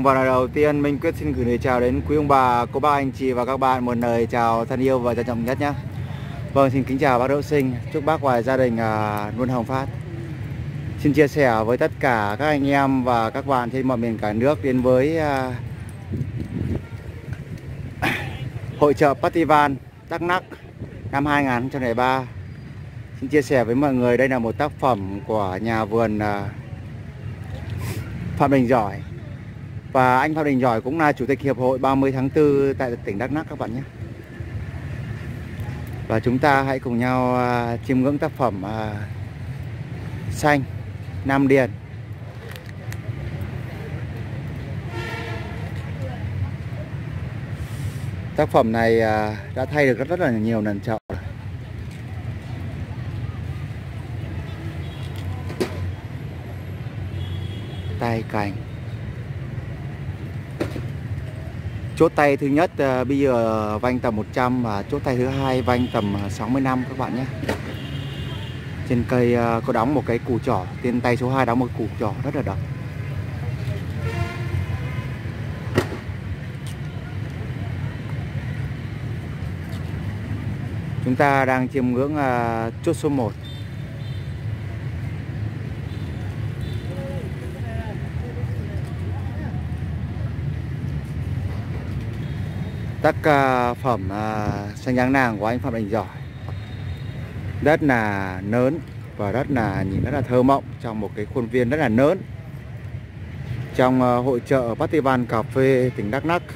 Và lời đầu tiên Minh Quyết xin gửi lời chào đến quý ông bà, cô bác, anh chị và các bạn một lời chào thân yêu và trân trọng nhất nhé. Vâng, xin kính chào bác Đỗ Sinh, chúc bác và gia đình luôn hồng phát. Xin chia sẻ với tất cả các anh em và các bạn trên mọi miền cả nước đến với hội chợ Festival Đắk Lắk năm 2003. Xin chia sẻ với mọi người đây là một tác phẩm của nhà vườn Phạm Đình Giỏi. Và anh Phạm Đình Giỏi cũng là Chủ tịch Hiệp hội 30 tháng 4 tại tỉnh Đắk Lắk các bạn nhé. Và chúng ta hãy cùng nhau chiêm ngưỡng tác phẩm Xanh Nam Điền. Tác phẩm này đã thay được rất là nhiều lần chợ. Tay cành. Chốt tay thứ nhất bây giờ vanh tầm 100 và chốt tay thứ hai vanh tầm 65 các bạn nhé. Trên cây có đóng một cái củ trỏ, trên tay số 2 đóng một củ trỏ rất là độc. Chúng ta đang chiêm ngưỡng chốt số 1. Tác phẩm Xanh Giáng Nàng của anh Phạm Đình Giỏi rất là lớn và rất là nhìn rất là thơ mộng trong một cái khuôn viên rất là lớn trong hội chợ Festival Cà phê tỉnh Đắk Lắk.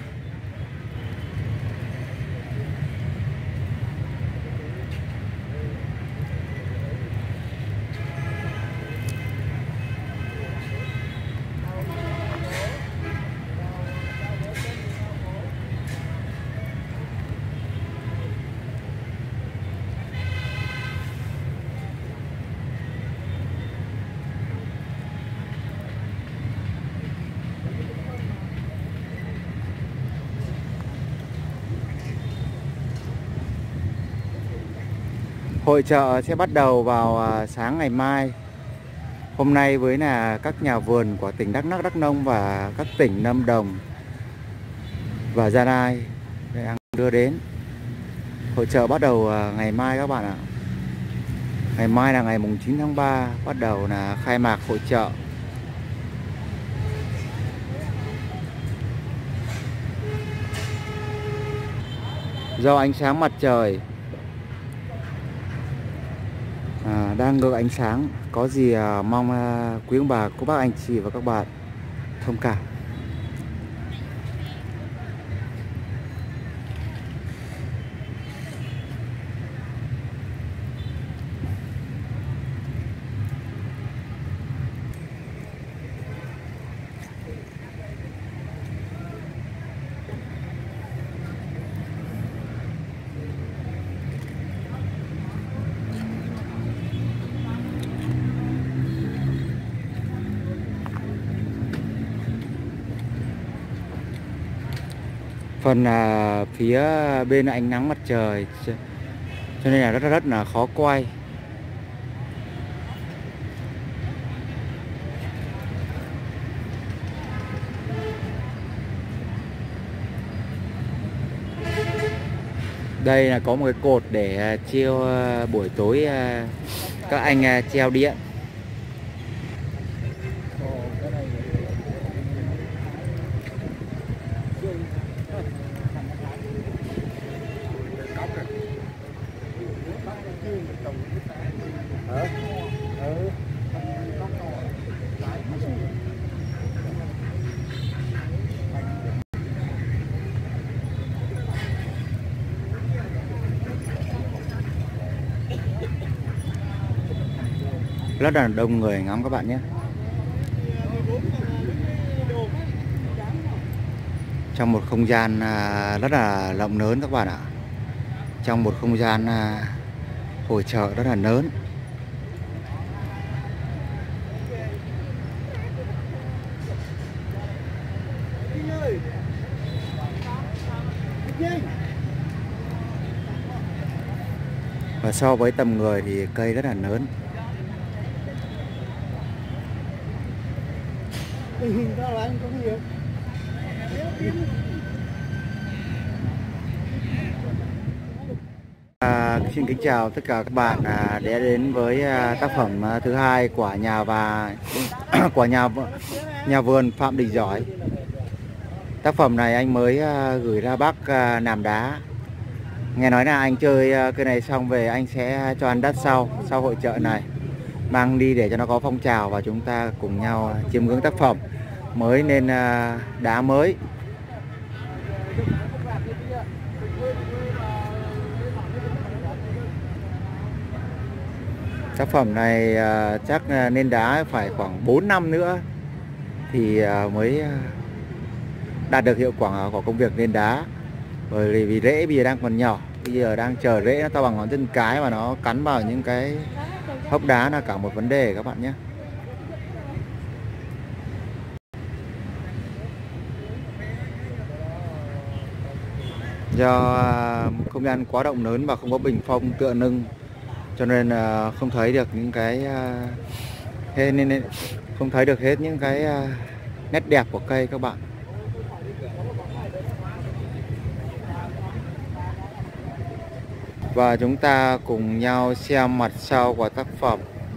Hội chợ sẽ bắt đầu vào sáng ngày mai. Hôm nay với là các nhà vườn của tỉnh Đắk Lắk, Đắk Nông và các tỉnh Lâm Đồng và Gia Lai đang đưa đến. Hội chợ bắt đầu ngày mai các bạn ạ. Ngày mai là ngày mùng 9 tháng 3 bắt đầu là khai mạc hội chợ. Do ánh sáng mặt trời đang ngược ánh sáng, có gì mong quý ông bà, cô bác, anh chị và các bạn thông cảm. Phần phía bên ánh nắng mặt trời cho nên là rất là khó quay. Đây là có một cái cột để treo buổi tối các anh treo điện. Rất là đông người ngắm các bạn nhé. Trong một không gian rất là rộng lớn các bạn ạ. Trong một không gian hội chợ rất là lớn. Và so với tầm người thì cây rất là lớn. Tình hình sao là anh có nhiều? Xin kính chào tất cả các bạn đã đến với tác phẩm thứ hai của của nhà vườn Phạm Đình Giỏi. Tác phẩm này anh mới gửi ra bác Nàm Đá. Nghe nói là anh chơi cái này xong về anh sẽ cho ăn đất sau hội chợ này, mang đi để cho nó có phong trào và chúng ta cùng nhau chiêm ngưỡng tác phẩm mới nên đá mới. Tác phẩm này chắc nên đá phải khoảng 4 năm nữa thì mới đạt được hiệu quả của công việc nên đá. Bởi vì rễ bây giờ đang còn nhỏ, bây giờ đang chờ rễ nó to bằng ngón chân cái và nó cắn vào những cái hốc đá là cả một vấn đề các bạn nhé. Do không gian quá rộng lớn và không có bình phong tựa nâng cho nên không thấy được những cái không thấy được hết những cái nét đẹp của cây các bạn. Và chúng ta cùng nhau xem mặt sau của tác phẩm.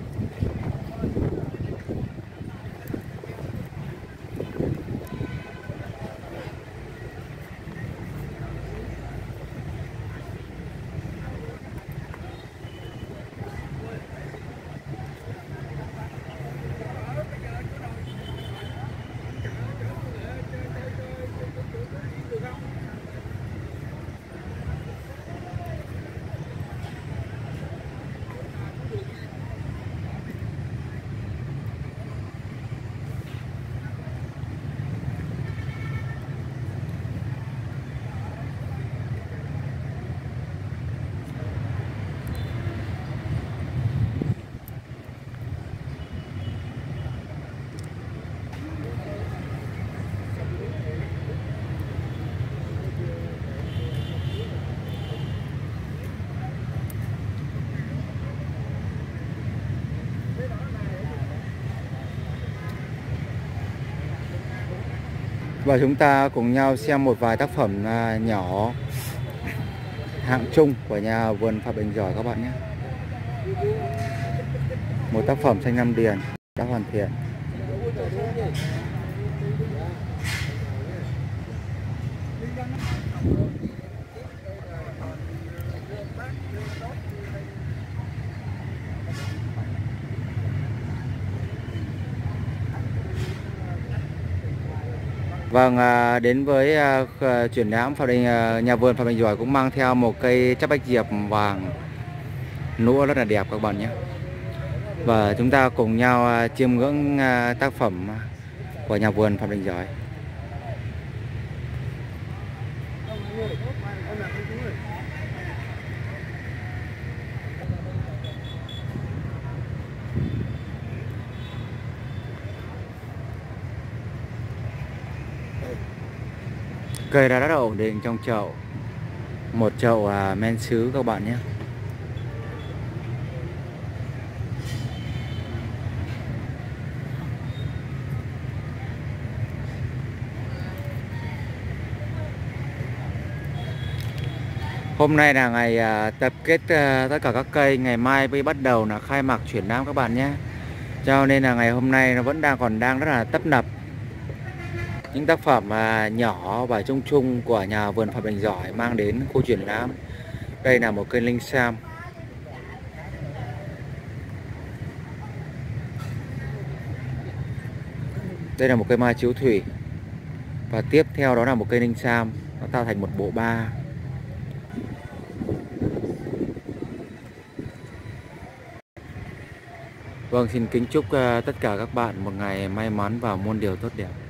Và chúng ta cùng nhau xem một vài tác phẩm nhỏ hạng trung của nhà vườn Phạm Đình Giỏi các bạn nhé. Một tác phẩm xanh Nam Điền đã hoàn thiện. Vâng, đến với triển lãm nhà vườn Phạm Đình Giỏi cũng mang theo một cây trắc bách diệp vàng nũa rất là đẹp các bạn nhé. Và chúng ta cùng nhau chiêm ngưỡng tác phẩm của nhà vườn Phạm Đình Giỏi. Cây đã rất là ổn định trong chậu. Một chậu men sứ các bạn nhé. Hôm nay là ngày tập kết tất cả các cây. Ngày mai mới bắt đầu là khai mạc triển lãm các bạn nhé. Cho nên là ngày hôm nay nó vẫn còn đang rất là tấp nập. Những tác phẩm nhỏ và chung chung của nhà vườn Phạm Đình Giỏi mang đến khu triển lãm. Đây là một cây linh sam. Đây là một cây mai chiếu thủy. Và tiếp theo đó là một cây linh sam. Nó tạo thành một bộ ba. Vâng, xin kính chúc tất cả các bạn một ngày may mắn và muôn điều tốt đẹp.